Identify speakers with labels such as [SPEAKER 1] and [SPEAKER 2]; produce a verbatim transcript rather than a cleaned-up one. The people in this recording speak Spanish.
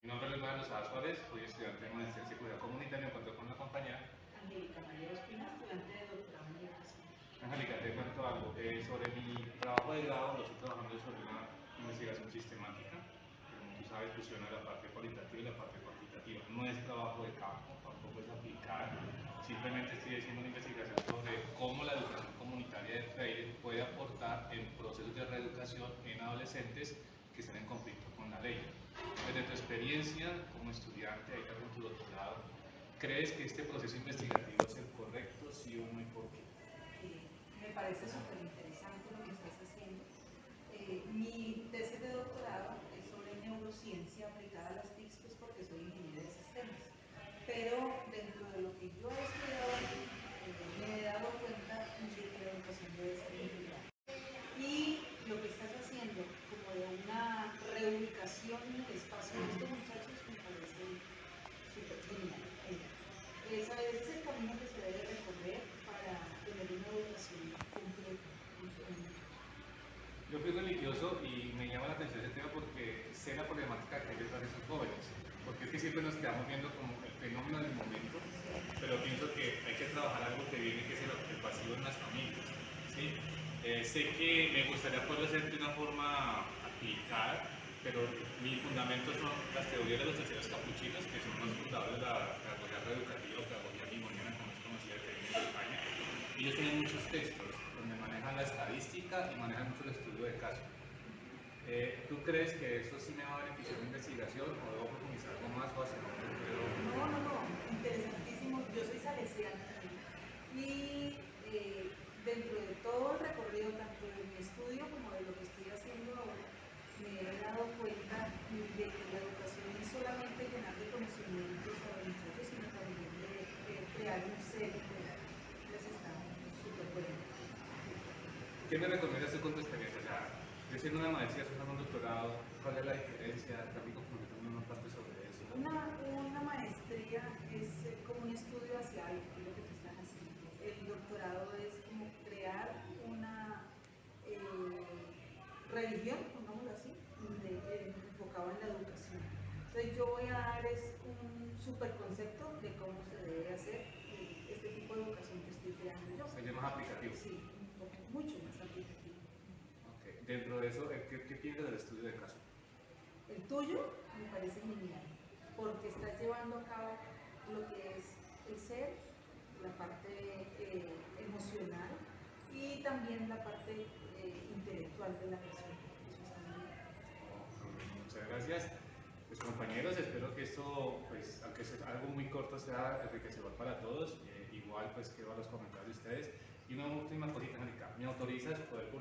[SPEAKER 1] Mi nombre es Leonardo Sada Suárez, soy estudiante de maestría en psicología comunitaria, me encuentro con una compañera.
[SPEAKER 2] Angélica María Ospina, estudiante de doctorado en educación.
[SPEAKER 1] Angélica, te cuento algo. Eh, sobre mi trabajo de grado, lo estoy trabajando sobre una investigación sistemática, que como tú sabes fusiona la parte cualitativa y la parte cuantitativa. No es trabajo de campo, tampoco es aplicar, simplemente estoy haciendo una investigación sobre cómo la educación comunitaria de Freire puede aportar en procesos de reeducación en adolescentes que están en conflicto con la ley. Desde tu experiencia como estudiante, ahí con tu doctorado, ¿crees que este proceso investigativo es el correcto, sí o no, y por qué?
[SPEAKER 2] Eh, me parece súper interesante lo que estás haciendo. Eh, mi tesis de doctorado es sobre neurociencia aplicada a las T I Cs, pues porque soy ingeniera de sistemas. Pero dentro de lo que yo he estudiado aquí, eh, me he dado cuenta de que la educación debe ser integral. Y lo que estás haciendo, como de una reubicación en el espacio de estos muchachos, me parece súper genial. Ese es el camino que se debe recorrer para tener una educación completa en todos los muchachos.
[SPEAKER 1] Yo fui religioso y me llama la atención ese tema porque sé la problemática que hay detrás de esos jóvenes. Porque es que siempre nos quedamos viendo como el fenómeno del momento, pero pienso que hay que trabajar algo que viene, que es el observativo en las familias. ¿Sí? Eh, sé que me gustaría poder hacer de una forma aplicada, pero mi fundamento son las teorías de los terceros capuchinos, que son los fundadores de la pedagogía reeducativa o pedagogía limoniana, como es conocida que viene en España. Ellos tienen muchos textos donde manejan la estadística y manejan mucho el estudio de caso. Eh, ¿Tú crees que eso sí me va a beneficiar en mi investigación o debo profundizar algo más o hacia dónde puedo?
[SPEAKER 2] No, no, no, interesantísimo. Yo soy salesiana también. Y eh, dentro de todo el recorrido, tanto de mi estudio como de lo que estoy haciendo ahora, me he dado cuenta de que la educación no es solamente llenar de conocimientos a los muchachos, sino también de, de crear un ser integral. Entonces está súper bueno.
[SPEAKER 1] ¿Qué me recomiendas tú con tu experiencia? O sea, yo siendo una maestría, haciendo un doctorado, ¿cuál es la diferencia? También como que tengo una parte sobre eso.
[SPEAKER 2] Una, una maestría es eh, como un estudio hacia algo, que es lo que tú estás haciendo. El doctorado es como crear una eh, religión, pongámoslo así, de, eh, enfocado en la educación. Entonces yo voy a dar es un super concepto de cómo se debe hacer eh, este tipo de educación que estoy creando yo.
[SPEAKER 1] Sería más aplicativo.
[SPEAKER 2] Sí, un poco, mucho más aplicativo.
[SPEAKER 1] Okay. Dentro de eso, ¿qué, qué piensas del estudio de caso?
[SPEAKER 2] El tuyo me parece genial, porque estás llevando a cabo lo que es el ser, la parte eh, emocional y también la parte eh, intelectual de la persona. Eso está muy bien.
[SPEAKER 1] Oh, muchas gracias. Pues compañeros, espero que esto, pues, aunque sea algo muy corto, sea enriquecedor para todos. Eh, igual, pues, quedo a los comentarios de ustedes. Y una última cosita, Angélica, ¿me autorizas poder publicar